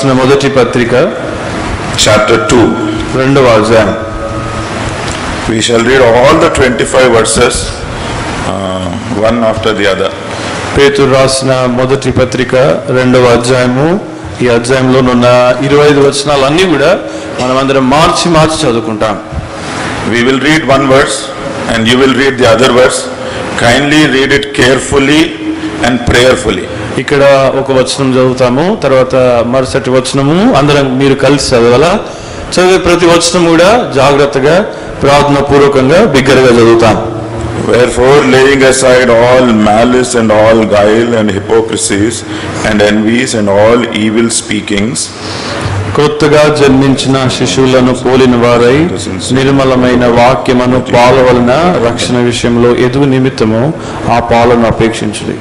రాసిన మొదటి పత్రిక chapter 2. రెండవ అధ్యాయం. We shall read all the 25 verses, one after the other. పేతురు రాసిన మొదటి పత్రిక రెండవ అధ్యాయము. ఈ అధ్యాయంలో ఉన్న 25 వచనాలన్నీ కూడా మనమందరం మార్చి చదువుకుంటాం. We will read one verse and you will read the other verse. Kindly read it carefully and prayerfully. ఇక్కడ ఒక వచనం చదువుతాము, తర్వాత మరుసటి వచనము అందరం మీరు కలిసి చదవాలా. చదివే ప్రతి వచనం కూడా జాగ్రత్తగా ప్రార్థన పూర్వకంగా బిగ్గరగా చదువుతాం. Wherefore, laying aside all malice and all guile and hypocrisies and envies and all evil speakings, కొత్తగా జన్మించిన శిశువులను పోలిన వారై నిర్మలమైన వాక్యమును పాల వలన రక్షణ విషయంలో ఎదుగు నిమిత్తము ఆ పాలను అపేక్షించుడి.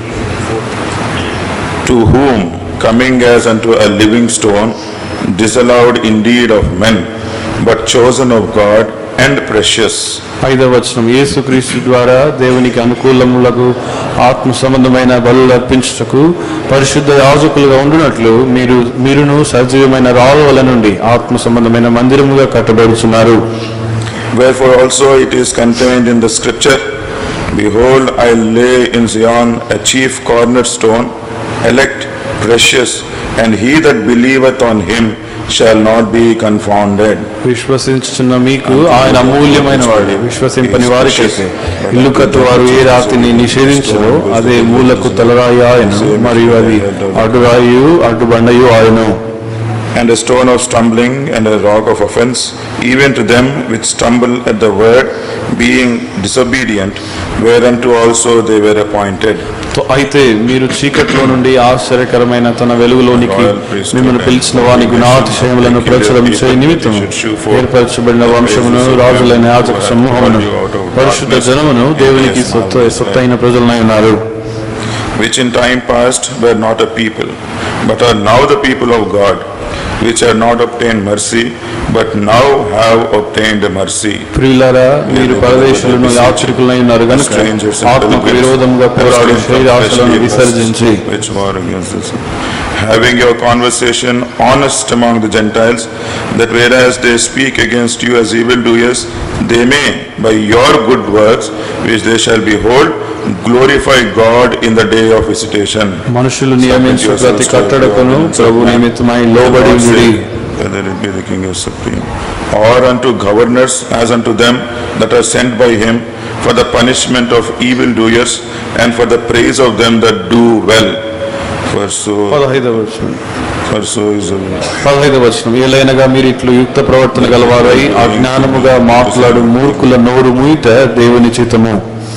to whom, coming as unto a living stone, disallowed indeed of men, but chosen of God and precious. 5వ వచనం, యేసుక్రీస్తు ద్వారా దేవునికి అనుకూలములకు ఆత్మ సంబంధమైన బలులు అర్పించుటకు పరిశుద్ధ యాజకులుగా ఉండునట్లు మీరును సజీవమైన రాళ్ళ వల నుండి ఆత్మ సంబంధమైన మందిరముగా కట్టబడుచున్నారు. Wherefore also it is contained in the scripture, behold, I lay in Zion a chief cornerstone, elect, precious, and he that believeth on him shall not be confounded. విశ్వసించుచున్న మీకు ఆయన అమూల్యమైన వాడు, విశ్వసింపని వారికైతే ఇల్లు కట్టువారు ఏ రాతిని నిషేధించరో అదే మూలకు తలరాయి ఆయను, మరియు అది అడ్డురాయు అడ్డుబండయు ఆయను. And a stone of stumbling and a rock of offense, even to them which stumble at the word, being disobedient, whereunto also they were appointed. అయితే మీరు చీకట్లో నుండి ఆశ్చర్యకరమైన తన వెలుగులోనికి మిమ్మల్ని పిలిచిన వాని గుణాతిశయములను ప్రచురం చేయ నిమిత్తం ఏర్పరచబడిన వంశమును, రాజులైన యాజక సమూహమును, పరిశుద్ధ జనమును, దేవునికి సొత్తైన ప్రజలనై ఉన్నారు. Which in time past were not a people, but are now the people of God, which have not obtained mercy, but now have obtained mercy. ప్రియులారా, మీరు పరదేశులను యాత్రికులై ఉన్నారు గనుక ఆత్మకు విరోధంగా పోరాడే శరీరాశలను విసర్జించి, which war against us, having your conversation honest among the Gentiles, that whereas they speak against you as evildoers, they may by your good works which they shall behold glorify God in the day of visitation. మనుషులు నియమించు ప్రతి కట్టడకును ప్రభు నిమిత్తమై లోబడి ఉండుడి. Whether it be the king is supreme, or unto governors as unto them that are sent by him, for the punishment of evildoers and for the praise of them that do well. For so 15వ వచనం. For so is the will. 15వ వచనం, ఏలైనగా మీరు ఇట్లు యుక్త ప్రవర్తన గలవారై అజ్ఞానముగా మాట్లాడు మూర్ఖుల నోరు మూయిట దేవుని చిత్తము.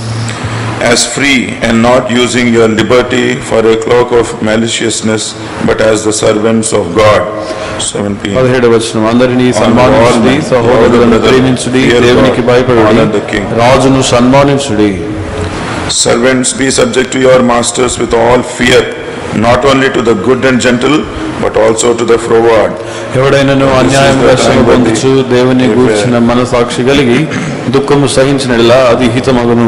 As free and not using your liberty for a cloak of maliciousness, but as the servants of God. 17. 17వ వచనం, అందరినీ సన్మానించుడి, సహోదరులను ప్రేమించుడి, దేవునికి భయపడుడి, రాజును సన్మానించుడి. Servants, be subject to your masters with all fear, not only to the good and gentle, but also to the froward. ఎవడైనను అన్యాయంగా శ్రమ పొందుచు దేవుని గూర్చిన మనసాక్షి కలిగి దుఃఖము సహించినట్లా అది హితమగును.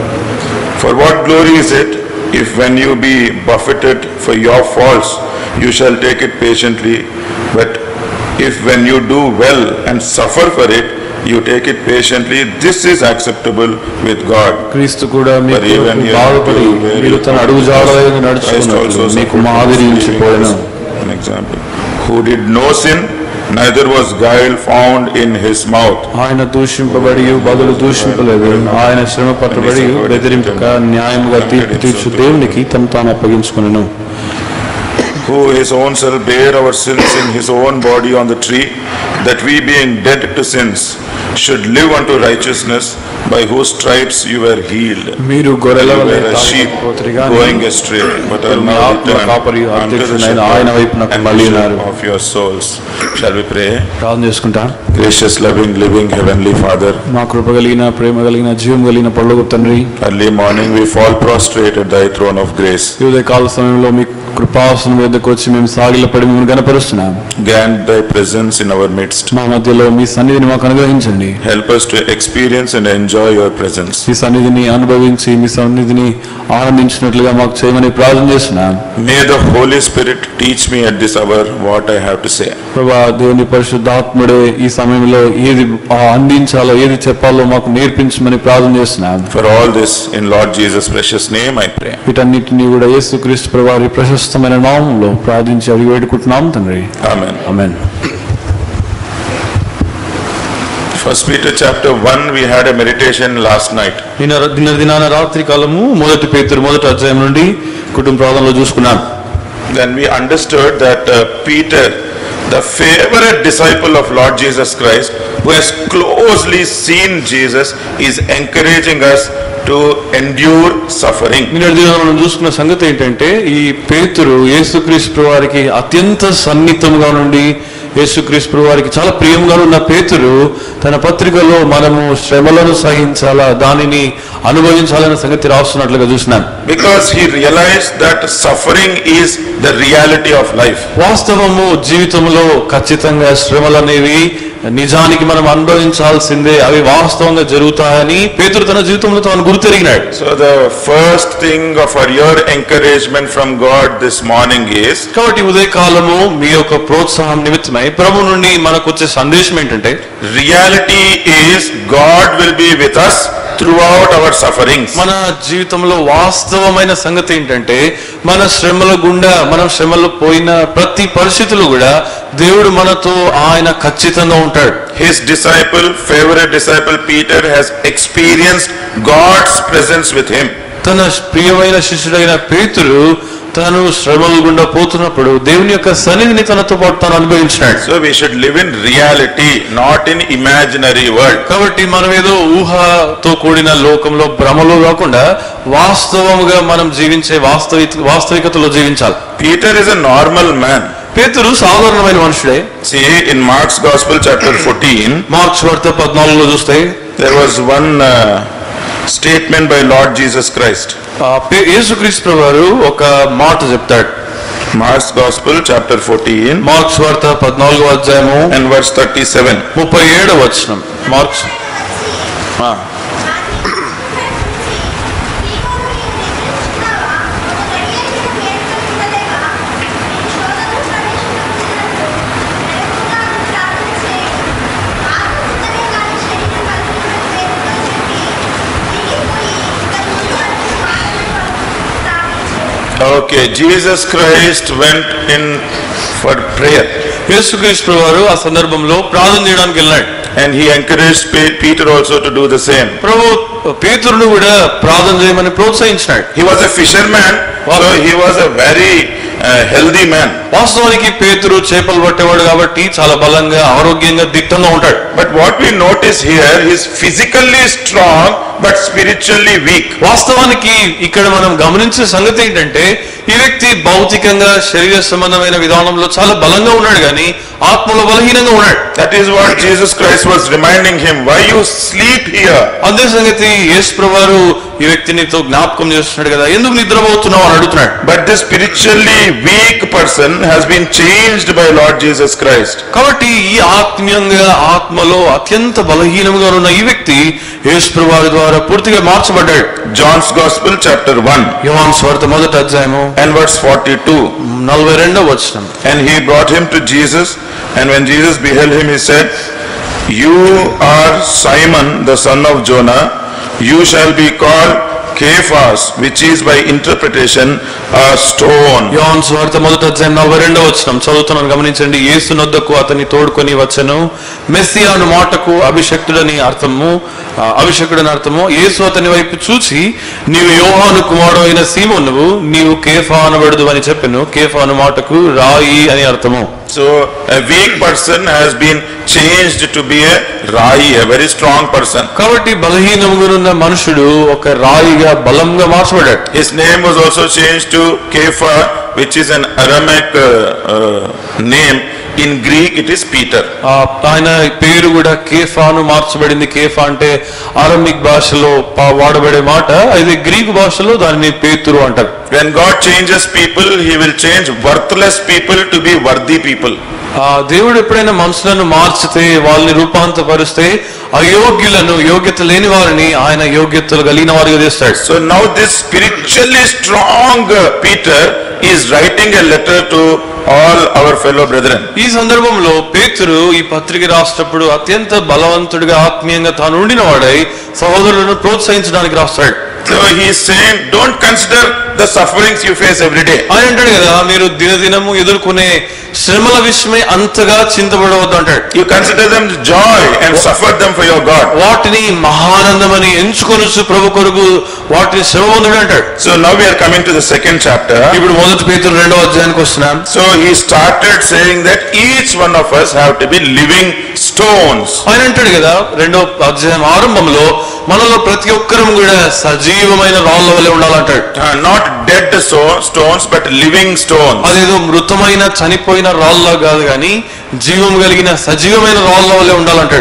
For what glory is it, if when you be buffeted for your faults, you shall take it patiently, but if when you do well and suffer for it, you take it patiently, this is acceptable with God. క్రీస్తు కూడా మీకు బాధపడి మీరు తన అడుగుజాడలను నడుచుకున్నట్లు మీకు మాదిరి ఉంచిపోయెను. An example, who did no sin, neither was guile found in his mouth. ఆయన దూషింపబడి బదులు దూషింపలేదు, ఆయన శ్రమ పట్టబడి బెదిరింపక న్యాయముగా తీర్పు తీర్చు దేవునికి తను తాను అప్పగించుకొనెను. Who his own self bare our sins in his own body on the tree, that we being dead to sins should live unto righteousness, by whose stripes you were healed. మీరు గొర్రెల వలె sheep going astray, but are now returned ఆయన వైపునకు మళ్ళీనారు. of your souls. Shall we pray? ప్రార్థన చేసుకుంటాం. Gracious, loving, living heavenly Father, మా కృప కలిగిన ప్రేమ కలిగిన జీవం కలిగిన పరలోక తండ్రి, early morning we fall prostrate at thy throne of grace. ఈ ఉదయకాల సమయంలో మీ కృపాసనం వద్దకు వచ్చి మేము సాగిలపడి మిమ్మల్ని గణపరుస్తున్నాం. Grant thy presence in our midst. మా మధ్యలో మీ సన్నిధిని మాకు అనుగ్రహించండి. దయచేయండి. Help us to experience and enjoy your presence. మీ సన్నిధిని అనుభవించి మీ సన్నిధిని ఆనందించినట్లుగా మాకు చేయమని ప్రార్థన చేస్తున్నాం. May the Holy Spirit teach me at this hour what I have to say. ప్రభువా, దేవుని పరిశుద్ధాత్ముడే ఈ సమయంలో ఏది అందించాలో ఏది చెప్పాలో మాకు నేర్పించమని ప్రార్థన చేస్తున్నాం. For all this in Lord Jesus' precious name I pray. వీటన్నిటిని కూడా యేసుక్రీస్తు ప్రభువారి ప్రశస్తమైన నామములో ప్రార్థించి అడిగి వేడుకుంటున్నాం తండ్రి. Amen. Amen. First Peter chapter 1 we had a meditation last night. దినాన రాత్రి కాలము 1 పేతురు 1వ అధ్యాయం నుండి కుటుంబ ప్రార్థనలో చూసుకున్నాం. Then we understood that Peter, the favorite disciple of Lord Jesus Christ, who has closely seen Jesus, is encouraging us to endure suffering. మనం చూసుకున్న సంగతి ఏంటంటే ఈ పేతురు యేసుక్రీస్తు ప్రభువారికి అత్యంత సన్నిహితంగా నుండి యేసుక్రీస్తు ప్రభువారికి చాలా ప్రియంగా ఉన్న పేతురు తన పత్రికలో మనము శ్రమలను సహించాలా, దానిని అనుభవించాలనే సంగతి రాస్తున్నట్లుగా చూసినాం. Because he realized that suffering is the reality of life. వాస్తవము జీవితంలో ఖచ్చితంగా శ్రమలు అనేవి నిజానికి మనం అనుభవించాల్సిందే, అవి వాస్తవంగా జరుగుతాయని పేతురు తన జీవితంలో తాను గుర్తెరిగినాడు. So the first thing for your encouragement from God this morning is, కాబట్టి ఉదయకాలము మీ యొక్క ప్రోత్సాహం నిమిత్తమై ప్రభు నుండి మనకు వచ్చే సందేశం ఏంటంటే, reality is God will be with us throughout our sufferings. మన జీవితంలో వాస్తవమైన సంగతి ఏంటంటే మన శ్రమల గుండా మనం శ్రమలు పోయిన ప్రతి పరిస్థితులు కూడా దేవుడు మనతో ఆయన ఖచ్చితంగా ఉంటాడు. His disciple, favorite disciple Peter has experienced God's presence with him. తన ప్రియమైన శిష్యుడైన పేతురు తాను శ్రమల గుండా పోతున్నప్పుడు దేవుని యొక్క సన్నిధిని తనతో పాటు తాను అనుభవించినాడు. So we should live in reality, not in imaginary world. కాబట్టి మనం ఏదో ఊహతో కూడిన లోకంలో భ్రమలో కాకుండా వాస్తవముగా మనం జీవించే వాస్తవికతలో జీవించాలి. Peter is a normal man. పేతురు సాధారణమైన మనుషుడే. See, in Mark's Gospel chapter 14, Mark's వార్త 14లో చూస్తే there was one statement by Lord Jesus Christ. యేసుక్రీస్తు ప్రభువారు ఒక మాట చెప్తాడు. Mark's Gospel chapter 14 మార్క్స్ వార్త 14వ అధ్యాయము and verse 37. 37వ వచనం. Mark's Okay, Jesus Christ went in for prayer. యేసుక్రీస్తు ప్రభువారు ఆ సందర్భంలో ప్రార్థన చేయడానికి వెళ్ళాడు. And he encouraged Peter also to do the same. ప్రభు పేతురును కూడా ప్రార్థన చేయమని ప్రోత్సహించాడు. He was a fisherman, so he was a very healthy man. వాస్తవానికి పేతురు చేపలు పట్టేవాడు కాబట్టి చాలా బలంగా ఆరోగ్యంగా దిట్టంగా ఉంటాడు. But what we notice here, he is physically strong but spiritually weak. వాస్తవానికి ఇక్కడ మనం గమనించే సంగతి ఏంటంటే ఈ వ్యక్తి భౌతికంగా శరీర సంబంధమైన విధానంలో చాలా బలంగా ఉన్నాడు కానీ ఆత్మలో బలహీనంగా ఉన్నాడు. That is what Jesus Christ was reminding him. Why you sleep here? అదే సంగతి యేసు ప్రభువారు ఈ వ్యక్తినితో జ్ఞాపకం చేస్తున్నాడు కదా, ఎందుకు నిద్రపోతున్నావు అని అడుగుతున్నాడు. But this spiritually weak person has been changed by Lord Jesus Christ. కాబట్టి ఈ ఆత్మీయంగా ఆత్మలో అత్యంత బలహీనంగా ఉన్న ఈ వ్యక్తి యేసు ప్రభువారి ద్వారా పూర్తిగా మార్చబడ్డాడు. John's Gospel chapter 1 యోహాను సువార్త 1వ అధ్యాయము and verse 42. 42వ వచనం. And he brought him to Jesus, and when Jesus beheld him, he said, "You are Simon, the son of Jonah. You shall be called Cephas, which is by interpretation a stone." యోహాను సువార్త 1వ అధ్యాయం 42వ వచనం చదువుతున్నాను, గమనించండి. యేసు నొద్దకు అతని తోడుకొని వచ్చెను. మెస్సియా అను మాటకు అభిషక్తుడని అర్థము. యేసు అతని వైపు చూచి, నీవు యోహాను కుమారుడు అయిన సీమోనువు, నీవు కేఫా అనబడదు అని చెప్పెను. కేఫా అను మాటకు రాయి అని అర్థము. So a weak person has been changed to be a rai, a very strong person. కాబట్టి బలహీనంగా ఉన్న మనుషుడు ఒక రాయిగా బలంగా మార్చబడ్డాడు. His name was also changed to Kepha, which is an Aramaic name In Greek it is Peter. ఆయన పేరు కూడా కేఫాను మార్చబడింది. కేఫా అంటే అరమిక్ భాషలో వాడబడే మాట, ఇది గ్రీకు భాషలో దానిని పేతురు అంటారు. When God changes people, he will change worthless people to be worthy people. దేవుడు ఎప్పుడైనా మనుషులను మార్చితే, వాళ్ళని రూపాంతరపరిస్తే, అయోగ్యులను, యోగ్యత లేని వారిని ఆయన యోగ్యతలు కలిగిన వారిగా చేస్తాడు. So now this spiritually strong Peter is writing a letter to all our fellow brethren. ఈ సందర్భంలో పేతురు ఈ పత్రిక రాసేటప్పుడు అత్యంత బలవంతుడిగా, ఆత్మీయంగా తాను ఉండిన వాడై సహోదరులను ప్రోత్సహించడానికి రాస్తాడు. So he is saying, don't consider the sufferings you face every day. ఆయన అంటాడు కదా, మీరు దినదినము ఎదుర్కొనే శ్రమల విషయమై అంతగా చింతపడవద్దు అంటాడు. You consider them joy and suffer them for your God. వాటిని మహానందమని ఎంచుకొనొచ్చు ప్రభు కొరకు, వాటిని శ్రమ పొందుడు అంటాడు. So now we are coming to the second chapter. ఇప్పుడు మొదటి పేతురు 2వ అధ్యాయానికి వస్తున్నాం. So he started saying that each one of us have to be living stones. ఆయన అంటాడు కదా 2వ అధ్యాయం ఆరంభంలో, మనలో ప్రతి ఒక్కరం కూడా సజీవమైన రాళ్ళ వలె ఉండాలంటాడు. Not dead stones but living stones. అదేదో మృతమైన చనిపోయిన రాళ్ళ కాదు, కానీ జీవం కలిగిన సజీవమైన రాళ్ళ వలె ఉండాలంటాడు.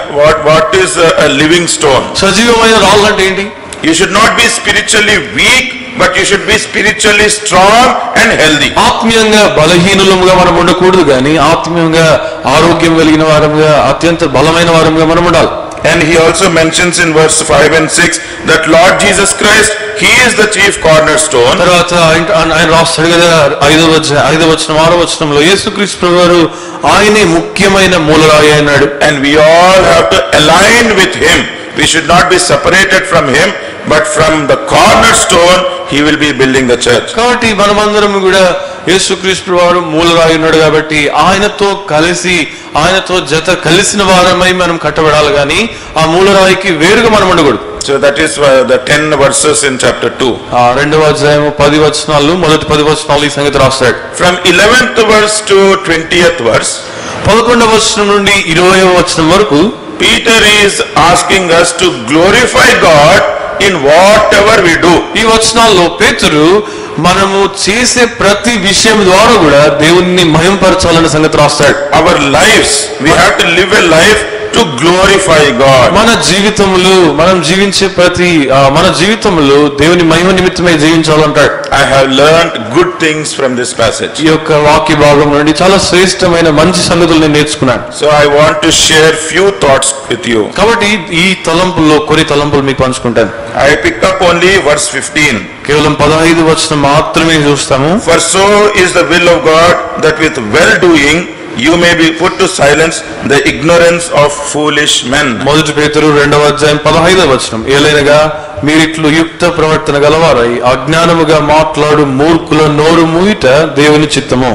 What is a living stone? సజీవమైన రాళ్ళు అంటే ఏంటి? You should not be spiritually weak, but you should be spiritually strong and healthy. ఆత్మీయంగా బలహీనులముగా మనం ఉండకూడదు, కానీ ఆత్మీయంగా ఆరోగ్యం కలిగిన వారంగా, అత్యంత బలమైన వారంగా మనం ఉండాలి. And he also mentions in verse 5 and 6 that Lord Jesus Christ, he is the chief cornerstone. తర్వాత ఆయన రాస్తాడు కదా 5వ వచనం 6వ వచనంలో, యేసుక్రీస్తు ప్రభువారు ఆయనే ముఖ్యమైన మూలరాయి అన్నాడు. And we all have to align with him. We should not be separated from him, but from the cornerstone he will be building the church. కాబట్టి మనమందరం కూడా యేసుక్రీస్తు ప్రభువారు మూలరాయి ఉన్నాడు కాబట్టి ఆయనతో కలిసి, ఆయనతో జత కలిసిన వారమై మనం కట్టబడాలి, కానీ ఆ మూలరాయికి వేరుగా మనం ఉండకూడదు. So that is the 10 verses in chapter 2. 2వ అధ్యాయం 10 వచనాలు, మొదటి 10 వచనాలు ఈ సంగతి రాస్తాడు. From 11th verse to 20th verse, 11వ వచనం నుండి 20వ వచనం వరకు Peter is asking us to glorify God in whatever we do. ఈ వచనాల్లో పేతురు మనము చేసే ప్రతి విషయం ద్వారా కూడా దేవుణ్ణి మహిమపరచాలనే సంగతి రాస్తాడు. Our lives, we have to live a life to glorify God. మన జీవితములు, మనం జీవించే ప్రతి మన జీవితములు దేవుని మహిమ నిమిత్తమై జీవించాలంటాడు. I have learned good things from this passage. ఈ యొక్క వాక్య భాగం నుండి చాలా శ్రేష్టమైన మంచి సంగతులు నేను నేర్చుకున్నాను. So I want to share few thoughts with you. కాబట్టి ఈ తలంపుల్లో కొన్ని తలంపులు మీకు పంచుకుంటాను. I picked up only verse 15. కేవలం 15 వచనం మాత్రమే చూస్తాము. For so is the will of God, that with well doing you may be put to silence the ignorance of foolish men. మొదటి పేతురు 2వ అధ్యాయం 15వ వచనం, ఏలైనగా మీరిట్లు యుక్త ప్రవర్తన గలవారై అజ్ఞానముగా మాట్లాడు మూర్ఖుల నోరు మూయిట దేవుని చిత్తము.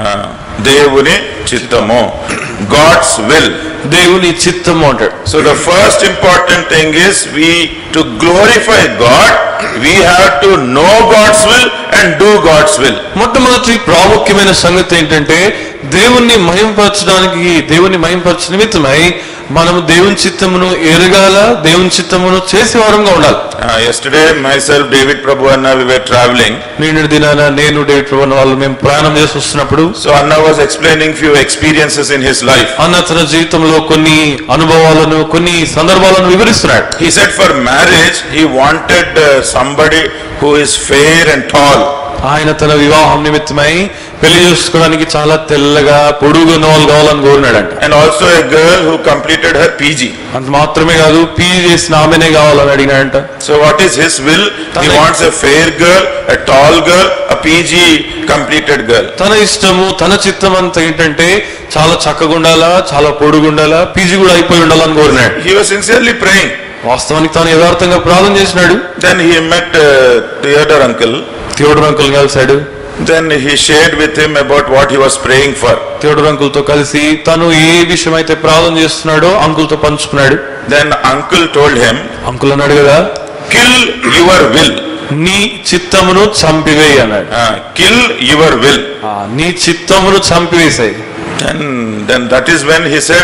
దేవుని చిత్తము, God's will. దేవుని చిత్తము అంటాడు. So the first important thing is to glorify God, we have to know God's will and do God's will. మొట్టమొదటి ప్రాముఖ్యమైన సంగతి ఏంటంటే, దేవుణ్ణి మహిమపరచడానికి, దేవుని మహిమపరచ నిమిత్తమై మనము దేవుని చిత్తమును ఎరగాల, దేవుని చిత్తమును చేసే వారంగా ఉండాలి. Yesterday myself, David Prabhu and we were traveling. నిన్నటి దినాన నేను డేవిడ్ ప్రభు వాళ్ళు మేము ప్రయాణం చేసి వస్తున్నప్పుడు, so Anna was explaining few experiences in his life. అన్న తన జీవితంలో కొన్ని అనుభవాలను, కొన్ని సందర్భాలను వివరిస్తున్నాడు. He said for marriage he wanted somebody who is fair and tall. ఆయన తన వివాహం నిమిత్తమై పెళ్లి చేసుకోవడానికి చాలా తెల్లగా పొడుగున్న వాళ్ళు కావాలని కోరినాడంట. And also a girl who completed her PG. అంత మాత్రమే కాదు, పీజీ చేసిన ఆమెనే కావాలని అడిగినాడంట. So what is his will? He wants a fair girl, a tall girl, a PG completed girl. తన ఇష్టము, తన చిత్తం అంతా ఏంటంటే చాలా చక్కగా ఉండాలా, చాలా పొడుగుండాలా, పీజీ కూడా అయిపోయి ఉండాలని కోరినాడు. He was sincerely praying. వాస్తవానికి తాను యథార్థంగా ప్రార్థన చేసినాడు. Then he met Theodore uncle. Theodore uncle కలిశాడు. Then he shared with him about what he was praying for. Theodore uncle తో కలిసి తను ఏ విషయం అయితే ప్రార్థన చేస్తున్నాడో అంకుల్ తో పంచుకున్నాడు. Then uncle told him, uncle అన్నాడు కదా, kill your will. నీ చిత్తమును చంపివేయి అన్నాడు. Kill your will. నీ చిత్తమును చంపివేసాయి. Then that is when he said,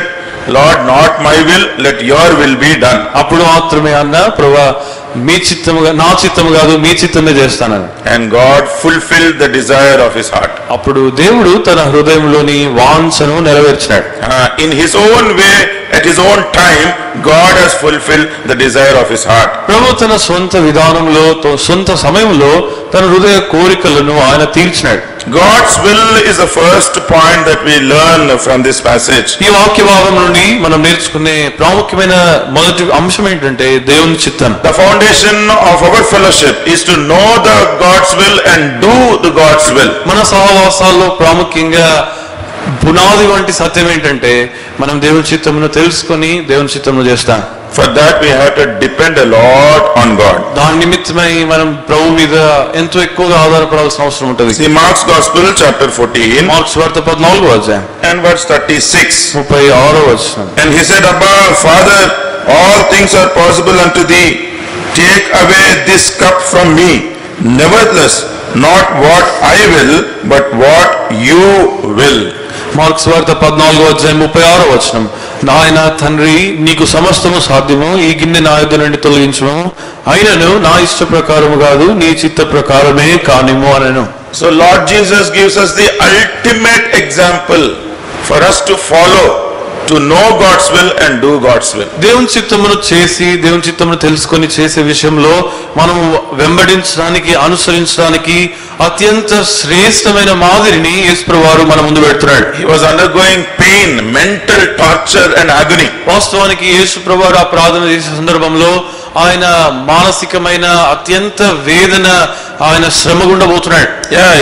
Lord, not my will, let your will be done. అప్పుడు మాత్రమే అన్న ప్రభువా మీ చిత్తముగా నా చిత్తము కాదు మీ చిత్తమే చేస్తానని. And God fulfilled the desire of his heart. అప్పుడు దేవుడు తన హృదయంలోని వాంఛను నెరవేర్చాడు. In his own way, at his own time, God has fulfilled the desire of his heart. ప్రభు తన సొంత విధానంలో సొంత సమయంలో తన హృదయ కోరికలను ఆయన తీర్చినాడు. God's will is the first point that we learn from this passage. ఈ వాక్య భాగం నుండి మనం నేర్చుకునే ప్రాముఖ్యమైన మొదటి అంశం ఏంటంటే దేవుని చిత్తం. The foundation of our fellowship is to know the God's will and do the God's will. మన సహవాసాల్లో ప్రాముఖ్యంగా పునాది వంటి సత్యం ఏంటంటే మనం దేవుని చిత్తమును తెలుసుకొని దేవుని చిత్తమును చేస్తాం. For that we have to depend a lot on God. దాని నిమిత్తమై మనం ప్రభు మీద ఎంతో ఎక్కువగా ఆధారపడాల్సిన అవసరం ఉంటుంది. See Mark's Gospel chapter 14 Mark's వార్త 14వ అధ్యాయం and verse 36. 36వ వచనం. And he said, Abba, Father, all things are possible unto thee. Take away this cup from me. Nevertheless, not what I will, but what you will. Mark's వార్త 14వ అధ్యాయం 36వ వచనం. నాయన తండ్రి నీకు సమస్తము సాధ్యము, ఈ గిన్నె నా యొద్ద నుండి తొలగించుము, అయినను నా ఇష్ట ప్రకారము కాదు నీ చిత్త ప్రకారమే కానిము అనెను. So Lord Jesus gives us the ultimate example for us to follow, to know God's will and do God's will. దేవుని చిత్తమును చేసి దేవుని చిత్తమును తెలుసుకొని చేసే విషయంలో మనం వెంబడించడానికి అనుసరించడానికి అత్యంత శ్రేష్టమైన మాదిరిని యేసు వారు మన ముందు పెడుతున్నాడు. He was undergoing pain, mental torture and agony. వాస్తవానికి యేసు వారు ఆ ప్రార్థన చేసే సందర్భంలో ఆయన మానసికమైన అత్యంత వేదన ఆయన శ్రమ గుండా పోతున్నాడు. Yeah,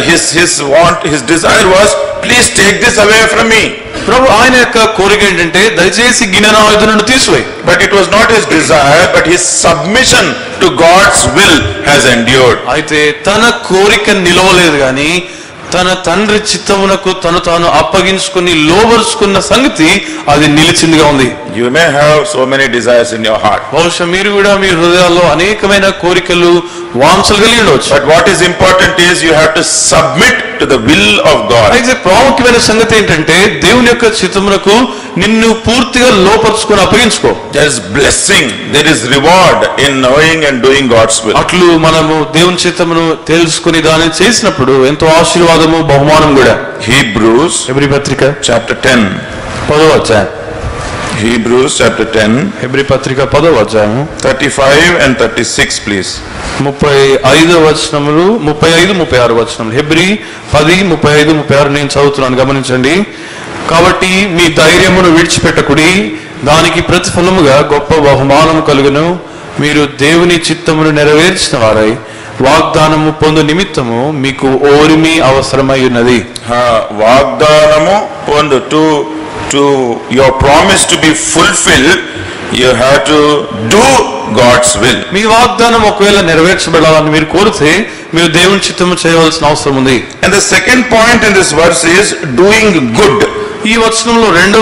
his desire was, please take this away from me. ప్రభు ఆయన యొక్క కోరిక ఏంటంటే దయచేసి గిన్నె నా యొద్ద నుండి తీసివేయి. But it was not his desire, but his submission to God's will has endured. అయితే తన కోరిక నిలవలేదు గాని తన తండ్రి చిత్తమునకు తను తాను అప్పగించుకుని లోబరుచుకున్న సంగతి అది నిలిచిందిగా ఉంది. You may have so many desires in your heart. బహుశా మీరు కూడా మీ హృదయాల్లో అనేకమైన కోరికలు వాంఛలు కలిగి ఉండవచ్చు. But what is important is you have to submit to the will of God. అయితే ప్రాముఖ్యమైన సంగతి ఏంటంటే దేవుని యొక్క చిత్తమునకు నిన్ను పూర్తిగా లోపరుచుకొని అప్పగించుకో. There is blessing, there is reward in knowing and doing God's will. అట్లు మనము దేవుని చిత్తమును తెలుసుకుని దాన్ని చేసినప్పుడు ఎంతో ఆశీర్వాదము బహుమానం కూడా. Hebrews హెబ్రీ పత్రిక chapter 10. 10వ అధ్యాయం. Hebrews chapter 10. హెబ్రీ పత్రిక 10వ అధ్యాయము 35 and 36 please. 35 వచనములు 35 36 వచనములు. హెబ్రీ 10 35 36 నేను చదువుతున్నాను, గమనించండి. కాబట్టి మీ ధైర్యమును విడిచిపెట్టకుడి, దానికి ప్రతిఫలముగా గొప్ప బహుమానము కలుగును. మీరు దేవుని చిత్తమును నెరవేర్చిన వారై వాగ్దానము పొందు నిమిత్తము మీకు ఓరిమి అవసరమై ఉన్నది. వాగ్దానము పొందు, to your promise to be fulfilled, you have to do God's will. మీ వాగ్దానం ఒకవేళ నెరవేర్చబడాలని మీరు కోరితే మీరు దేవుని చిత్తము చేయవలసిన అవసరం ఉంది. And the second point in this verse is doing good. ఈ వచనంలో రెండవ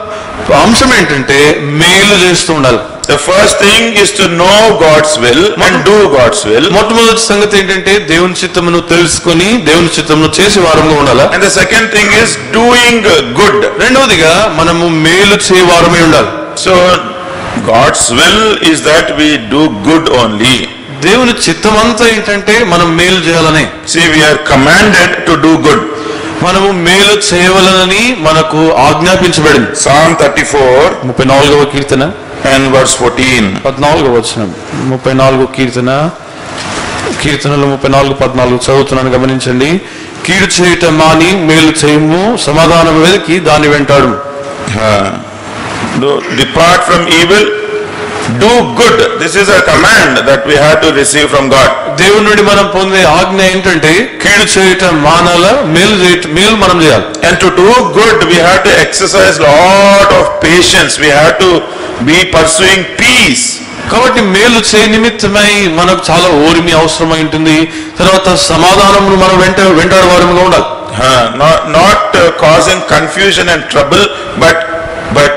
అంశం ఏంటంటే మేలు చేస్తూ ఉండాలి. The first thing is to know God's will and do God's will. మొట్టమొదటి సంగతి ఏంటంటే దేవుని చిత్తమును తెలుసుకొని దేవుని చిత్తమును చేసే వారంగా ఉండాలి. And the second thing is doing good. రెండవదిగా మనము మేలు చేయ వారమై ఉండాలి. So God's will is that we do good only. దేవుని చిత్తం అంతా ఏంటంటే మనం మేలు చేయాలని. See, we are commanded to do good. మనము మేలు చేయవలనని మనకు ఆజ్ఞాపించబడింది. Psalm 34 34వ Keerthana and verse 14. 14వ వచనం. 34 కీర్తనలు 34 14 చదువుతున్నాను, గమనించండి. కీడు చేయుట మాని మేలు చేయము, సమాధానం వెతికి దాన్ని వెంటాడు. Depart from evil, do good. This is a command that we have to receive from God. దేవుని నుండి మనం పొందే ఆజ్ఞ ఏంటంటే కీడు చేయుట మానాల, మేలు మనం చేయాలి. And to do good we have to exercise lot of patience. We have to be pursuing peace. కాబట్టి మేలు చేయ నిమిత్తమై మనకు చాలా ఓర్మి అవసరమై ఉంటుంది. తర్వాత సమాధానమును మనం వెంటాడే వారముగా ఉండాలి. Not causing confusion and trouble, but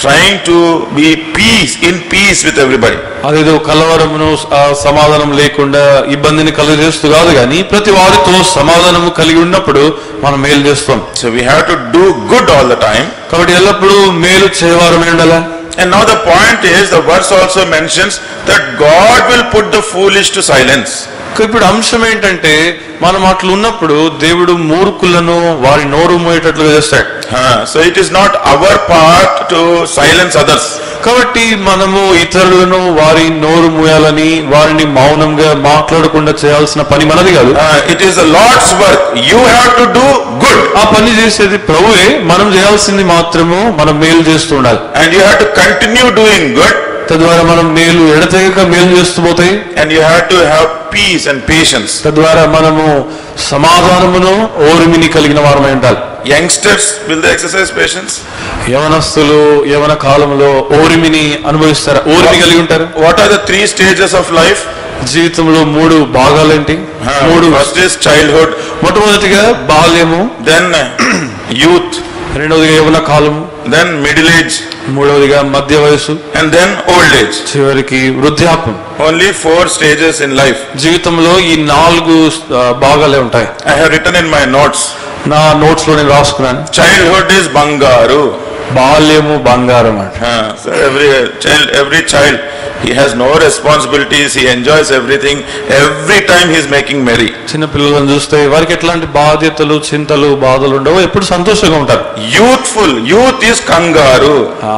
trying to be in peace with everybody. అదేదో కలవరమును సమాధానం లేకుండా ఇబ్బందిని కలుగజేస్తూ కాదు కానీ ప్రతి వారితో సమాధానము కలిగి ఉన్నప్పుడు మనం మేలు చేస్తాం. So we have to do good all the time. కాబట్టి ఎల్లప్పుడూ మేలు చేయవారమై ఉండాలి. And now the point is, the verse also mentions that God will put the foolish to silence. ఇప్పుడు అంశం ఏంటంటే మనం అట్లా ఉన్నప్పుడు దేవుడు మూర్ఖులను వారి నోరు మోయేటట్లుగా చేస్తాడు. So it is not our part to silence others. కాబట్టి మనము ఇతరులను వారి నోరు మూయాలని వారిని మౌనంగా మాట్లాడకుండా చేయాల్సిన పని మనది కాదు. It is the Lord's work. You have to do good. ఆ పని చేసేది ప్రభువే, మనం చేయాల్సింది మాత్రము మనం మేలు చేస్తూ ఉండాలి. And you have to continue doing good. తద్వారా మనం మేలు ఎడతెగక మేలు చేస్తూ పోతాయి. And you have to have peace and patience. తద్వారా మనము సమాధానమును ఓర్మిని కలిగిన వారమై ఉండాలి. Youngsters, will they exercise patience? యవనస్తులు యవన కాలంలో ఓర్మిని అనుభవిస్తారా, ఓర్మి కలిగి ఉంటారు? What are the 3 stages of life? జీవితంలో 3 భాగాలేంటి? 3. First is childhood. మొట్టమొదటిగా బాల్యము, then youth, రెండవదిగా యవన కాలము, then middle age, మూడవదిగా మధ్య వయసు, and then old age. చివరికి వృద్ధాప్యం. Only 4 stages in life. జీవితంలో ఈ 4 భాగాలే ఉంటాయి. I have written in my notes. నా నోట్స్ లో నేను రాసుకున్నాను. Childhood is bangaru. బాల్యము బంగారం అంట. So every child, he has no responsibilities, he enjoys everything, every time he is making merry. చిన్న పిల్లలను చూస్తే వారికి ఎట్లాంటి బాధ్యతలు చింతలు బాధలు ఉండవు, ఎప్పుడు సంతోషంగా ఉంటారు. Youth is kangaru.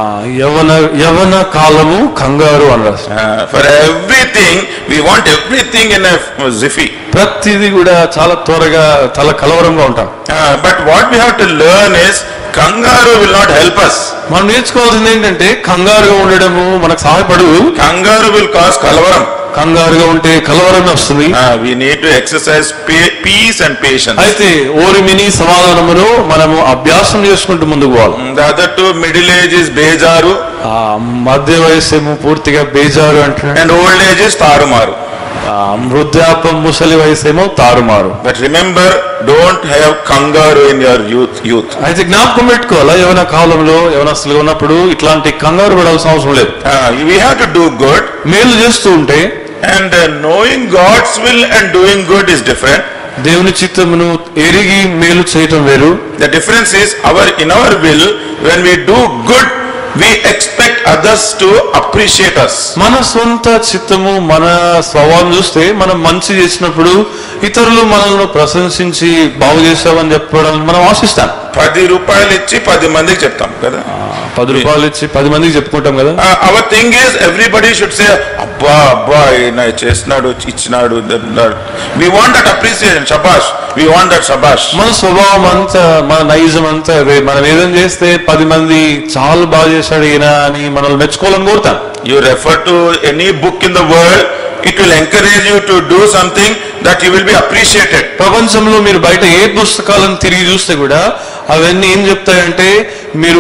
యవన కాలము కంగారు అని రాస్తారు. For everything we want everything in a jiffy. ప్రతిదీ కూడా చాలా త్వరగా చాలా కలవరంగా ఉంటాం. But what we have to learn is కంగారు will not help us. మనం నేర్చుకోవాల్సింది ఏంటంటే కంగారుగా ఉండడము మనకు సహాయపడు. కంగారు will cause కలవరం. కంగారుగా ఉంటే కలవరం వస్తుంది. We need to exercise peace and patience. అయితే ఓర్మిని సమాధానమును మనము అభ్యాసం చేసుకుంటూ ముందుకు పోవాలి. The other 2, middle age is బేజారు, మధ్య వయసేమో పూర్తిగా బేజారు అంటున్నాడు. and old age is తారుమారు. వృద్ధాప్యం ముసలి వయసేమో తారుమారు. But remember, don't have కంగారు in your youth. అయితే జ్ఞాపకం పెట్టుకోవాలా, యవన కాలంలో యవనస్తులుగా ఉన్నప్పుడు ఇట్లాంటి కంగారు పడాల్సిన అవసరం లేదు. We have to do good. మేలు చేస్తూ ఉంటే, and knowing God's will and doing good is different. దేవుని చిత్తమును ఎరిగి మేలు చేయటం వేరు. The difference is in our will, when we do good, we expect others to appreciate us. మన సొంత చిత్తము మన స్వభావం చూస్తే మనం మంచి చేసినప్పుడు ఇతరులు మనల్ని ప్రశంసించి బాగు చేసావని చెప్పడానికి మనం ఆశిస్తాం. 10 రూపాయలు ఇచ్చి 10 మందికి చెప్తాం కదా. 10 రూపాయలు ఇచ్చి 10 మందికి చెప్పుకుంటాం కదా. Our thing is everybody should say, అబ్బా నా చేసినాడు ఇచ్చినాడు. We want that appreciation. shabash. We want that shabash. మన స్వభావం అంతా, మన నైజం అంతా మనం ఏదైనా చేస్తే 10 మంది చాలా బాగా చేశాడు ఈయన అని మనల్ని మెచ్చుకోవాలని కోరుతాం. You refer to any book in the world, it will encourage you to do something that you will be appreciated. ప్రపంచంలో మీరు బయట ఏ పుస్తకాలను తిరిగి చూస్తే కూడా అవన్నీ ఏం చెప్తాయంటే మీరు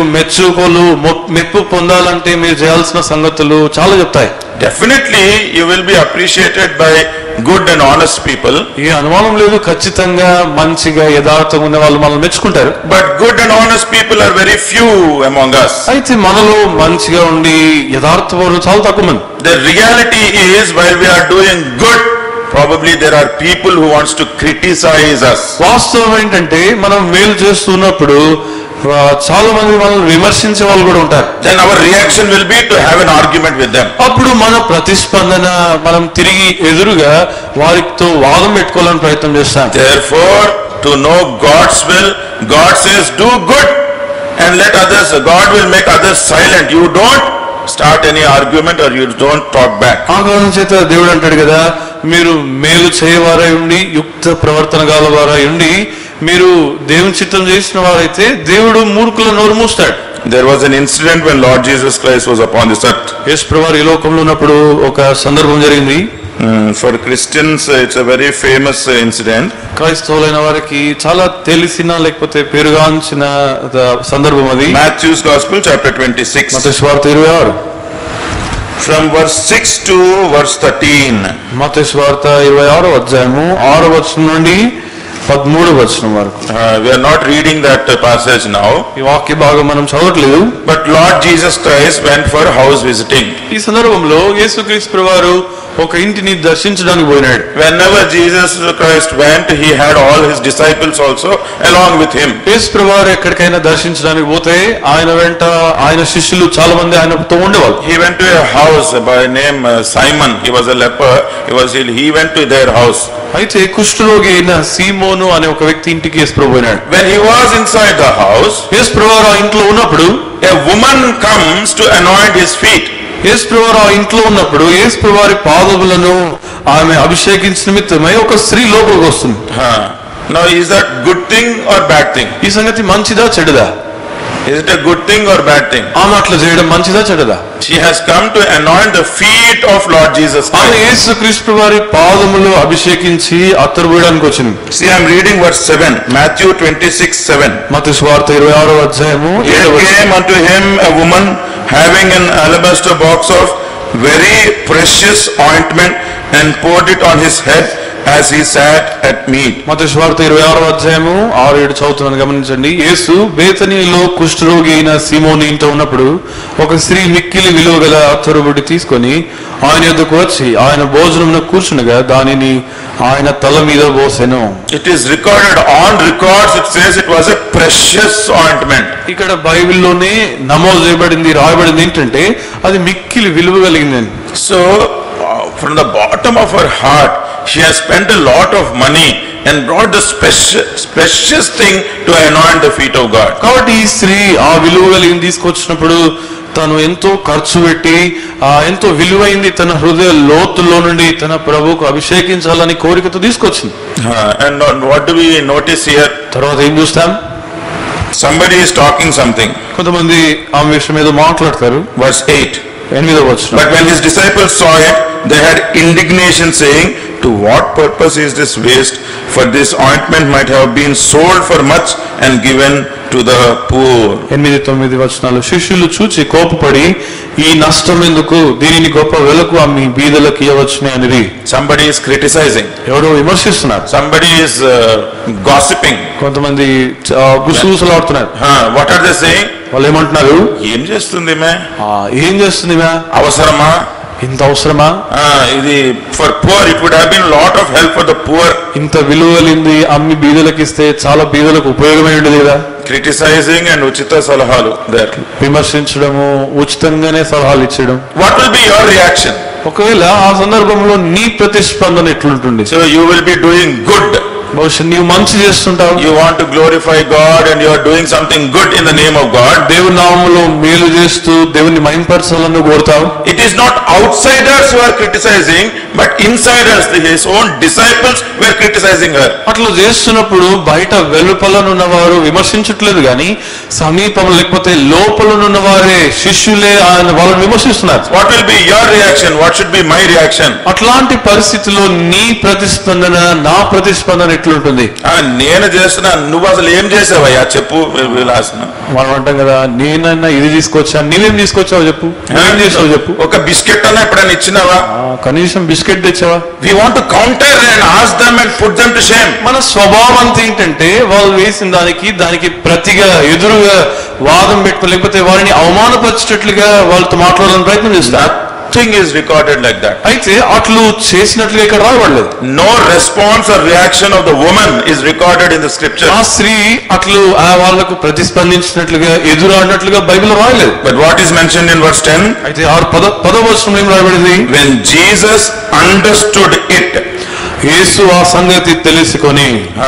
మెప్పు పొందాలంటే మీరు చేయాల్సిన సంగతులు చాలా చెప్తాయి. Definitely you will be appreciated by good and honest people. ఏ అనుమానం లేదు, ఖచ్చితంగా మంచిగా యథార్థంగా ఉన్న వాళ్ళు మనల్ని మెచ్చుకుంటారు. But good and honest people are very few among us. అయితే మనలో మంచిగా ఉండి యథార్థపరులు చాలా తక్కువ మంది. The reality is, while we are doing good, probably there are people who wants to criticize us. వాస్తవం ఏంటంటే మనం మేలు చేస్తున్నప్పుడు చాలా మంది మనల్ని విమర్శించే వాళ్ళు కూడా ఉంటారు. Then our reaction will be to have an argument with them. అప్పుడు మన ప్రతిస్పందన మనం తిరిగి ఎదురుగా వారితో వాదం పెట్టుకోవాలని ప్రయత్నం చేస్తాం. Therefore, to know God's will, God says do good and let others, God will make others silent. You don't start any argument or you don't talk back. ఆ కారణం చేత దేవుడు అంటాడు కదా, మీరు మేలు చేయవారై ఉండి యుక్త ప్రవర్తన గలవారై ఉండి మీరు దేవుని చిత్తం చేసిన వారైతే దేవుడు మూర్ఖుల నోరు మూస్తాడు. There was an incident when Lord Jesus Christ was upon this earth. యేసు ప్రభువు ఈ లోకంలో ఉన్నప్పుడు ఒక సందర్భం జరిగింది. For Christians it's a very famous incident. క్రైస్తవులైన వారికి చాలా తెలిసిన లేకపోతే పేరుగాంచిన సందర్భం అది. Matthew's Gospel chapter 26. మత్తయి సువార్త 26 from verse 6 to verse 13. మత్తయి సువార్త 26వ అధ్యాయము 6వ వచనం నుండి 13వ వచనం వరకు. We are not reading that passage now. ఈ వాక్య భాగం మనం చదవట్లేదు. But Lord Jesus Christ went for house visiting. ఈ సందర్భంలో యేసుక్రీస్తు ప్రభువారు ఒక ఇంటిని దర్శించడానికి పోయినాడు. Whenever Jesus Christ went, he had all his disciples also along with him. యేసు ప్రభువారు ఎక్కడికైనా దర్శించడానికి పోతే ఆయన వెంట ఆయన శిష్యులు చాలా మంది ఆయనతో ఉండేవాళ్ళు. He went to a house by name Simon. He was a leper. He went to their house. అయితే కుష్ఠరోగి అయిన సీమోను అనే ఒక వ్యక్తి ఇంటికి యేసు ప్రభు పోయినాడు. When he was inside the house, యేసు ప్రభువారు ఆ ఇంట్లో ఉన్నప్పుడు a woman comes to anoint his feet. యేసు ప్రభువారు ఆ ఇంట్లో ఉన్నప్పుడు యేసు ప్రభువారి పాదములను ఆమె అభిషేకించిన నిమిత్తమై ఒక స్త్రీ లోపలికి వస్తుంది. Now is that good thing or bad thing? ఈ సంగతి మంచిదా చెడుదా? Is it a good thing or bad thing? ఆమె అట్లా చేయడం మంచిదా చెడుదా? She has come to anoint the feet of Lord Jesus Christ. ఆమె యేసుక్రీస్తు వారి పాదములు అభిషేకించి అత్తరు పోయడానికి వచ్చింది. See, I am reading verse 7, Matthew 26:7. మత్తయి సువార్త 26వ అధ్యాయము 7వ వచనం. There came unto him a woman having an alabaster box of very precious ointment and poured it on his head as he sat at meat. మత్తయి సువార్త 26వ అధ్యాయము 6-7 చదువుతున్నాను గమనించండి. యేసు బేతనీలో కుష్ఠరోగి అయిన సీమోను ఇంట ఉన్నప్పుడు ఒక స్త్రీ మిక్కిలి విలువ గల అత్తరుబుడ్డి తీసుకొని ఆయన యొద్దకు వచ్చి ఆయన భోజనమున కూర్చునగా దానిని ఆయన తల మీద పోసెను. It is recorded on records, it says it was a precious ointment. ఇక్కడ బైబిల్లోనే నమోదు చేయబడింది, రాయబడింది ఏంటంటే అది మిక్కిలి విలువ కలిగిందని. So from the bottom of her heart she has spent a lot of money and brought the precious thing to anoint the feet of God. కాబట్టి ఈ స్త్రీ ఆ విలువ కలిగింది తీసుకొచ్చినప్పుడు తను ఎంతో ఖర్చు పెట్టి ఎంతో విలువైంది తన హృదయ లోతుల్లో నుండి తన ప్రభువుకు అభిషేకించాలని కోరికతో తీసుకొచ్చింది. And what do we notice here? తర్వాత ఏం చూస్తాం? Somebody is talking something. కొంతమంది ఆమె విషయం ఏదో మాట్లాడతారు. Verse 8. 8వ వచనం. But when his disciples saw it, they had indignation, saying, to what purpose is this waste? For this ointment might have been sold for much and given to the poor. 8-9 వచనాలు. శిష్యులు చూచి కోపపడి ఈ నష్టం ఎందుకు, దీనిని గొప్ప వెలకు అమ్మి బీదలకు ఇవ్వవచ్చునే అనిరి. Somebody is criticizing. ఎవరో విమర్శిస్తున్నారు. Somebody is gossiping. కొంతమంది గుసగుసలాడుతున్నారు. What are they saying? వాళ్ళు ఏమంటున్నారు? ఏం చేస్తుంది మే? ఏం చేస్తుంది మే? అవసరమా? ఇంత అవసరమా? ఇది for poor, it would have been lot of help for the poor. ఇంత విలువలింది అమ్మి బీదలకు ఇస్తే చాలా బీదలకు ఉపయోగమై ఉండేది కదా. Criticizing and ఉచిత సలహాలు there. విమర్శించడము, ఉచితంగానే సలహాలు ఇచ్చడం. What will be your reaction? ఒకవేళ ఆ సందర్భంలో నీ ప్రతిస్పందన ఎట్లుంటుంది? So you will be doing good. బహుశా నీవు మంచి చేస్తుంటావు. You want to glorify God and you are doing something good in the name of God. దేవుని నామములో మేలు చేస్తూ దేవుని మహిమపరచాలని కోరుతావు. It is not outsiders who are criticizing, but insiders, his own disciples were criticizing her. అట్లా చేస్తున్నప్పుడు బయట వెలుపలనున్నవారు విమర్శించట్లేదు కానీ సమీపంలో లేకపోతే లోపలనున్న వారే శిష్యులే ఆయన వాళ్ళని విమర్శిస్తున్నారు. What will be your reaction? What should be my reaction? అట్లాంటి పరిస్థితిలో నీ ప్రతిస్పందన, నా ప్రతిస్పందన ఎట్లుంటుంది? నేను చేస్తున్నా, నువ్వు అసలు ఏం చేసావయ్యా చెప్పు విలాసన. మనం అంటాం కదా, నేనన్నా ఇది తీసుకొచ్చా, నీవేం తీసుకొచ్చావు చెప్పు, ఏం చేసావు చెప్పు. ఒక బిస్కెట్ అన్నా ఎప్పుడైనా ఇచ్చినావా? కనీసం బిస్కెట్ తెచ్చావా? We want to counter and ask them and put them to shame. మన స్వభావం అంతా ఏంటంటే వాళ్ళు వేసిన దానికి ప్రతిగా ఎదురుగా వాదం పెట్టుకో, లేకపోతే వారిని అవమానపరిచేటట్లుగా వాళ్ళతో మాట్లాడాలని ప్రయత్నం చేస్తారు. Nothing is recorded like that. అయితే అట్లు చేసినట్లుగా ఇక్కడ రాయబడలేదు. No response or reaction of the woman is recorded in the scripture. ఆ స్త్రీ అట్లు వాళ్ళకు ప్రతిస్పందించినట్లుగా ఎదురాడినట్లుగా బైబిల్లో రాయలేదు. But what is mentioned in verse 10? అయితే 10వ వచనంలో ఏం రాయబడింది? When Jesus understood it. యేసు ఆ సంగతి తెలుసుకొని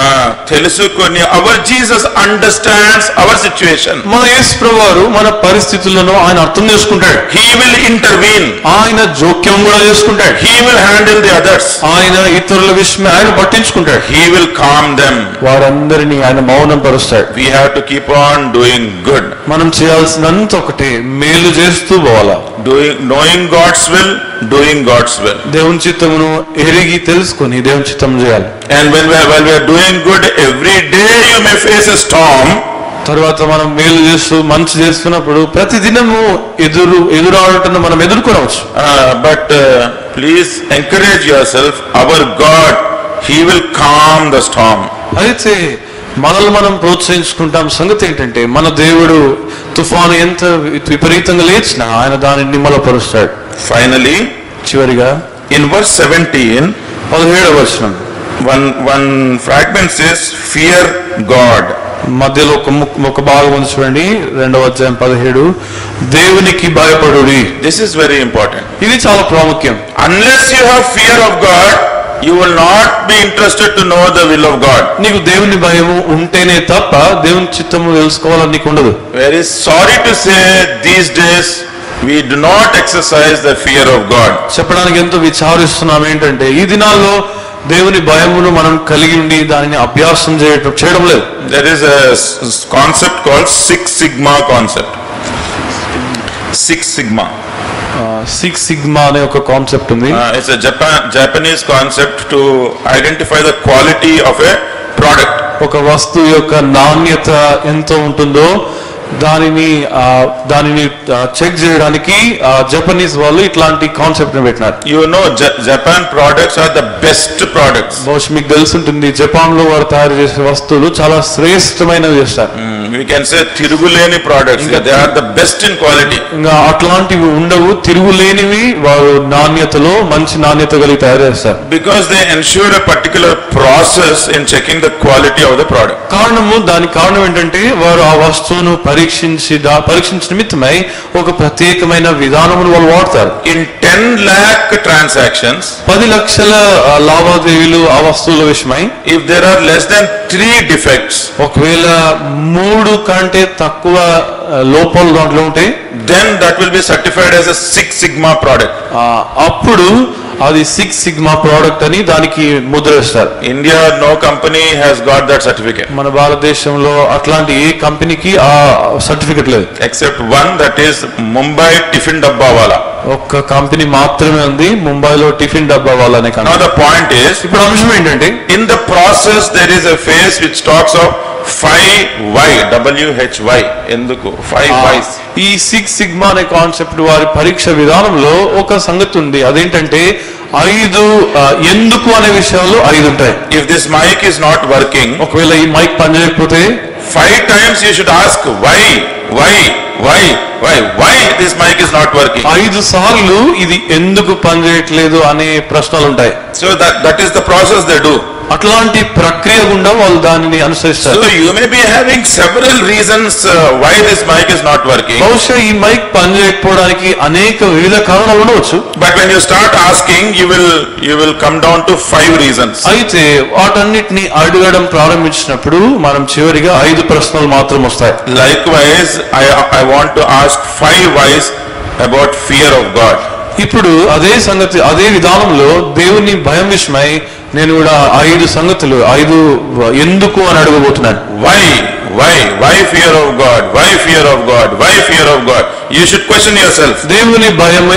our Jesus understands our situation. మన యేసు ప్రభువారు మన పరిస్థితులను ఆయన అర్థం చేసుకుంటాడు. He will intervene. ఆయన జోక్యం కూడా చేసుకుంటాడు. He will handle the others. ఆయన ఇతరుల విషయమే ఆయన పట్టించుకుంటాడు. He will calm them. వారందరినీ ఆయన మౌనం పరుస్తాడు. We have to keep on doing good. మనం చేయాల్సినంత ఒకటే, మేలు చేస్తూ పోవాలా. Knowing God's will, doing God's will. దేవుని చిత్తమును ఎరిగి తెలుసుకొని దేవుని చిత్తం చేయాలి. And while we are doing good, every day you may face a storm. తర్వాత మనం మేలు చేస్తూ మంచి చేస్తున్నప్పుడు ప్రతి దినము ఎదురాడటం మనం ఎదుర్కొనవచ్చు. But please encourage yourself. Our God, He will calm the storm. అయితే మనల్ని మనం ప్రోత్సహించుకుంటాం. సంగతి ఏంటంటే మన దేవుడు తుఫాను ఎంత విపరీతంగా లేచినా ఆయన దానిని నిమ్మలపరుస్తాడు. Finally, చివరిగా in verse 17, 17వ వచనం one fragment says, fear God. మధ్యలో ఒక భాగం ఉంది చూడండి, 2వ అధ్యాయం 17, దేవునికి భయపడుడి. This is very important. ఇది చాలా ప్రాముఖ్యం. Unless you have fear of God, you will not be interested to know the will of God. నీకు దేవుని భయము ఉంటేనే తప్ప దేవుని చిత్తము తెలుసుకోవాలని నీకు ఉండదు. Very sorry to say, these days we do not exercise the fear of God. చెప్పడానికి ఎంతో విచారిస్తున్నాం ఏంటంటే ఈ దినాల్లో దేవుని భయమును మనం కలిగి ఉండి దానిని అభ్యాసం చేయడం లేదు. There is a concept called Six Sigma concept. Six Sigma. 6 sigma అనే ఒక కాన్సెప్ట్ ఉంది. It's a Japanese concept to identify the quality of a product. ఒక వస్తువు యొక్క నాణ్యత ఎంత ఉంటుందో దానిని చెక్ చేయడానికి జపనీస్ వాళ్ళు ఇట్లాంటి కాన్సెప్ట్ ని పెట్టినారు. You know, Japan products are the best products. బహుశా మీకు తెలుసుంటుంది, జపాన్ లో వారు తయారు చేసే వస్తువులు చాలా శ్రేష్టమైనవి చేస్తారు. We can say తిరుగులేని products. They are the best in quality. ఇంకా అట్లాంటివి ఉండవు, తిరుగులేనివి వారు నాణ్యతలో మంచి నాణ్యత కలిగి తయారు చేస్తారు. Because they ensure a particular process in checking the quality of the product. దానికి కారణం ఏంటంటే వారు ఆ వస్తువును పరీక్షించిన నిమిత్తమై ఒక ప్రత్యేకమైన విధానమును వాళ్ళు వాడతారు. In 10 lakh transactions, 10 లక్షల లావాదేవీలు ఆ వస్తువుల విషయమై, if there are less than 3 defects, ఒకవేళ 3 కంటే తక్కువ లోపాలు దాంట్లో ఉంటే, then that will be certified as a Six Sigma product. అప్పుడు అది 6 సిగ్మా ప్రోడక్ట్ అని దానికి ముద్ర వేస్తారు. India, no company has got that certificate. మన భారతదేశంలో అట్లాంటి ఏ కంపెనీకి ఆ సర్టిఫికెట్ లేదు. Except one, that is Mumbai Tiffin Dabba Wala. ఒక్క కంపెనీ మాత్రమే ఉంది, ముంబైలో టిఫిన్ డబ్బా వాళ్ళనే company. Now the point is, ఇప్పుడు అంశం ఏంటంటే in the process there is a phase which talks of 5 WHY. ఎందుకు 5 Ys? ఈ 6 సిగ్మా అనే కాన్సెప్ట్ వారి పరీక్ష విధానంలో ఒక సంగతి ఉంది. అదేంటంటే 5 ఎందుకు అనే విషయాలు 5 ఉంటాయి. If this mic is not working, ఒకవేళ ఈ మైక్ పనిచేయకపోతే 5 times you should ask why this mic is not working. 5 సార్లు ఇది ఎందుకు పనిచేయట్లేదు అనే ప్రశ్నలు ఉంటాయి. So that is the process they do. అట్లాంటి ప్రక్రియ గుండా వాళ్ళు దానిని అనుసరిస్తారు. So you may be having several reasons why this mic is not working. బహుశా ఈ మైక్ పనిచేయకపోవడానికి అనేక వివిధ కారణాలు ఉండవచ్చు. But when you start asking, you will come down to 5 reasons. అయితే వాటన్నిటిని అడగడం ప్రారంభించినప్పుడు మనం చివరిగా 5 ప్రశ్నలు మాత్రం వస్తాయి. Likewise, I want to ask 5 whys about fear of God. ఇప్పుడు అదే విధానంలో దేవుని భయం విషయమై నేను కూడా 5 సంగతులు 5 ఎందుకు అని అడగబోతున్నాను. Why fear of God? Why fear of God? Why fear of God? You should question yourself. దేవుని భయం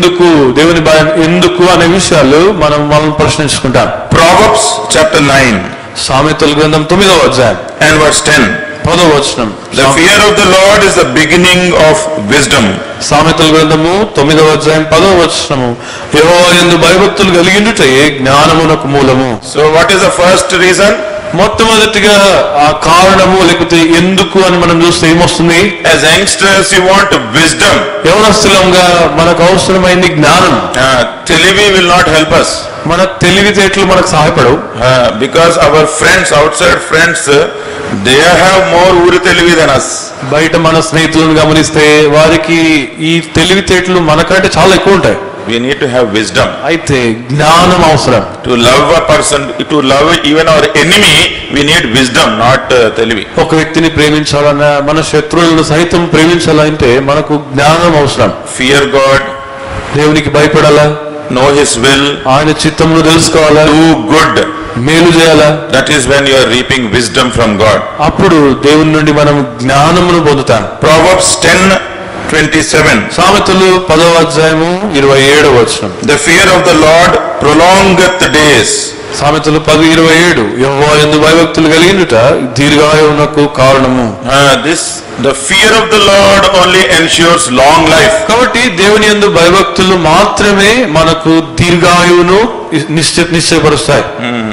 ఎందుకు అనే విషయాలు మనం ప్రశ్నించుకుంటాం. Proverbs chapter 9 సామెతల గ్రంథం 9వ అధ్యాయం and verse 10. 10వ వచనం. The fear of the Lord is the beginning of wisdom. సామెతల గ్రంథము 9వ అధ్యాయం 10వ వచనము, యెహోవా యందు భయభక్తులు కలిగిండుటే జ్ఞానమునకు మూలము. So what is the first reason? మొట్టమొదటిగా ఆ కారణము లేకపోతే ఎందుకు అని మనం చూస్తే ఏమొస్తుంది? As youngsters you want wisdom. యవనస్తులంగా మనకు అవసరమైంది జ్ఞానం. Televi will not help us. మన తెలివితేటలు మనకు సహాయపడవు. Because our friends, outside friends, they have more ఊరి తెలివి than us. బయట మన స్నేహితులను గమనిస్తే వారికి ఈ తెలివితేటలు మనకంటే చాలా ఎక్కువ ఉంటాయి. We need to have wisdom. అయితే జ్ఞానం అవసరం. To love a person, to love even our enemy, we need wisdom, not తెలివి. ఒక వ్యక్తిని ప్రేమించాలన్నా, మన శత్రువులను సైతం ప్రేమించాలంటే మనకు జ్ఞానం అవసరం. Fear God. దేవునికి భయపడాలా, know his will, ఆయన చిత్తమును తెలుసుకోవాలా, do good, మేలు చేయాలా. that is when you are reaping wisdom from God. అప్పుడు దేవుని నుండి మనం జ్ఞానమును పొందుతాం. Proverbs 10:27. సామెతలు 10వ అధ్యాయము 27వ వచనం. The fear of the Lord prolongeth days. సామెతలు 10:27, యెహోవా యందు భయభక్తులు కలిగినట దీర్ఘాయువునకు కారణము. The fear of the Lord only ensures long life. కాబట్టి దేవుని యందు భయభక్తులు మాత్రమే మనకు దీర్ఘాయువును నిశ్చయపరుస్తాయి. In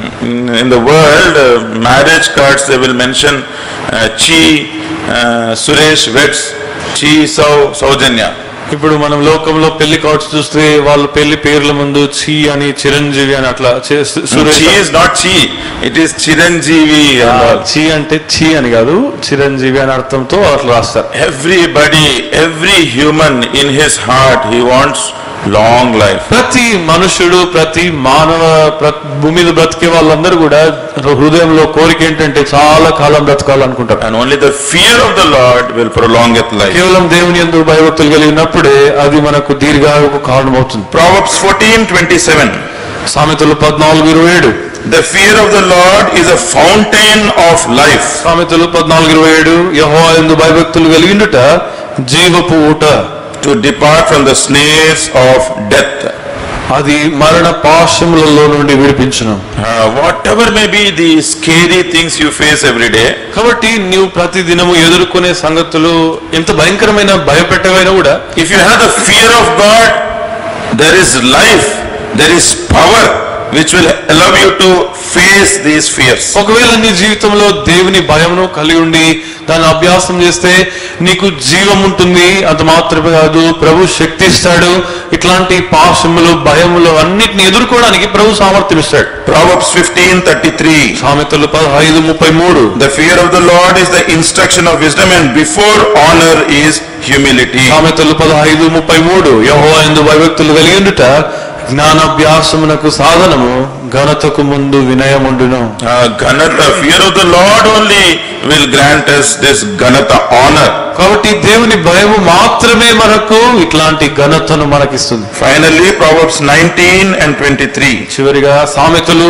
In the world, marriage cards, they will mention Chi Suresh weds Chi Saujanya. ఇప్పుడు మనం లోకంలో పెళ్లి కార్డ్స్ చూస్తే వాళ్ళ పెళ్లి పేర్ల ముందు చి అని, చిరంజీవి అని అట్లా Chi is not Chi, it is Chiranjeevi. చి అంటే చి అని కాదు, చిరంజీవి అని అర్థంతో అట్లా రాస్తారు. Everybody, every human in his heart, he wants long life. ప్రతి మనుషుడు, ప్రతి మానవ భూమి మీద బ్రతికే వాళ్ళందరూ కూడా హృదయంలో కోరిక ఏంటంటే చాలా కాలం బ్రతకాలనుకుంటారు. And only the fear of the Lord will prolongeth life. కేవలం దేవుని యందు భయభక్తులు కలిగినప్పుడే అది మనకు దీర్ఘాయువుకు కారణమవుతుంది. Proverbs 14:27. సామెతలు 14:27. The fear of the Lord is a fountain of life. సామెతలు 14:27. యెహోవా యందు భయభక్తులు కలిగినట జీవపు ఊట. To depart from the snares of death. అది మరణ పాశములలో నుండి విడిపించును. Whatever may be the scary things you face every day. కాబట్టి నీవు ప్రతి దినము ఎదుర్కొనే సంగతులు ఎంత భయంకరమైన భయపెట్టవైనా కూడా, if you have the fear of God, there is life, there is power which will allow you to face these fears. ఒకవేళ నీ జీవితంలో దేవుని భయమును కలిగి ఉండి దాన్ని అభ్యాసం చేస్తే నీకు జీవం ఉంటుంది. అంత మాత్రమే కాదు, ప్రభు శక్తి ఇస్తాడు. ఇట్లాంటి పాశములు, భయములు అన్నిటిని ఎదుర్కోవడానికి ప్రభు సామర్థ్యం ఇస్తాడు. Proverbs 15:33. సామెతలు 15:33. The fear of the Lord is the instruction of wisdom, and before honor is humility. సామెతలు 15:33. యెహోవా యందు భయభక్తులు కలిగినట జ్ఞానాభ్యాసమునకు సాధనము, ఘనతకు ముందు వినయముండును. Ganata, fear of the Lord only will grant us this Ganata honor. కాబట్టి దేవుని భయము మాత్రమే మనకు ఇట్లాంటి ఘనతను మనకిస్తుంది. Finally, Proverbs 19:23. చివరిగా సామెతలు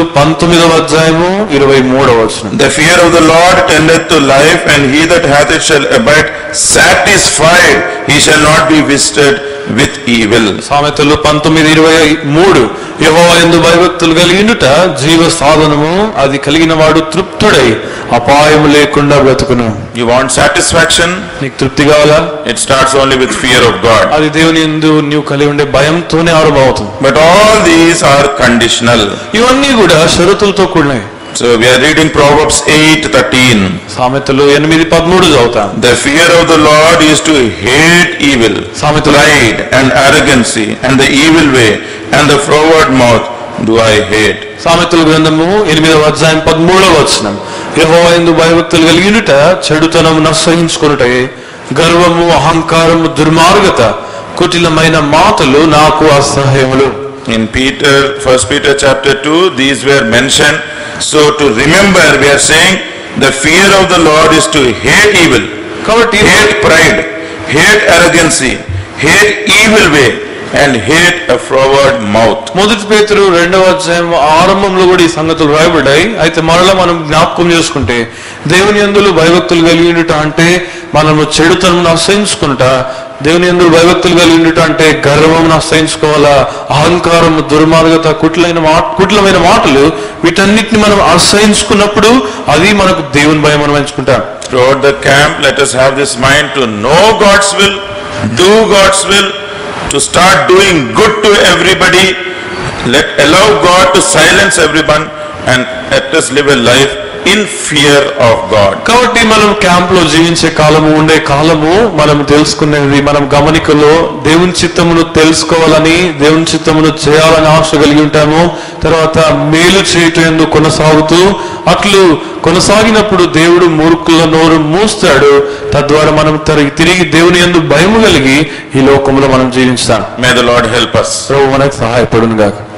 19:23. The fear of the Lord tendeth to life, and he that hath it shall abide satisfied. He shall not be visited with evil. సామెతలు 19:23. యెహోవా యందు భయభక్తులు కలిగినట జీవ సాధనము, అది కలిగిన వాడు తృప్తుడై అపాయము లేకుండా బ్రతుకును. You want satisfaction? నీకు తృప్తి కావాలా? It starts only with fear of God. అది దేవుని యందు నీవు కలిగి ఉండే భయంతోనే ఆరంభమవుతుంది. But all these are conditional. ఇవన్నీ కూడా షరతులతో కూడినవి. So we are reading Proverbs 8:13. సామెతలు 8:13 చదువుతాం. The fear of the Lord is to hate evil, pride and arrogancy, and the evil way, and the froward mouth do I hate. సామెతల గ్రంథము 8:13. యెహోవా యందు భయభక్తులు కలిగినట చెడుతనము నసహించుకొనుటే, గర్వము, అహంకారము, దుర్మార్గత, కుటిలమైన మాటలు నాకు అసహ్యములు. In 1 Peter chapter 2, these were mentioned. So to remember, we are saying the fear of the Lord is to hate evil, hate pride, hate arrogancy, hate evil way, and hate a froward mouth. మొదటి పేతురు 2వ అధ్యాయం ఆరంభంలో కూడా ఈ సంగతులు రాయబడ్డాయి. అయితే మరలా మనం జ్ఞాపకం చేసుకుంటే దేవుని యందు భయభక్తులు కలిగి ఉండుట అంటే మనము చెడుతనమును అసహించుకుంటా, దేవుని యందు భయభక్తులు కలిగి ఉండుట అంటే గర్వమును అసహించుకోవాలా, అహంకారము, దుర్మార్గత, కుటిలమైన మాటలు, వీటన్నిటిని మనం అసహించుకున్నప్పుడు అది మనకు దేవుని భయం అనుభవించుకుంటాం. Throughout the camp, let us have this mind to know God's will, do God's will, to start doing good to everybody. Allow God to silence everyone, and let us live a life in fear of God. కాబట్టి మనం camp లో జీవించే కాలము, ఉండే కాలము, మనం తెలుసుకునేది, మనం గమనికలో దేవుని చిత్తమును తెలుసుకోవాలని, దేవుని చిత్తమును చేయాలని ఆశ కలిగి ఉంటాము. తర్వాత మేలు చేయటం కొనసాగుతూ అట్లు కొనసాగినప్పుడు దేవుడు మూర్ఖుల నోరు మూస్తాడు. తద్వారా మనం తిరిగి దేవుని యందు భయము కలిగి ఈ లోకంలో మనం జీవించాం. May the Lord help us. ప్రభువు మనకు సహాయపడును గాక.